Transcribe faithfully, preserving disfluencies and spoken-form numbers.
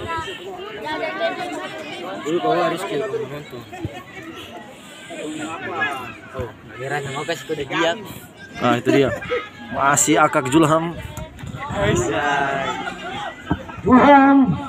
Dulu kau harus skill kau nonton. Oh, merah sama guys itu udah dia. Nah itu dia. Masih Akak Julham. Aisyah. Julham.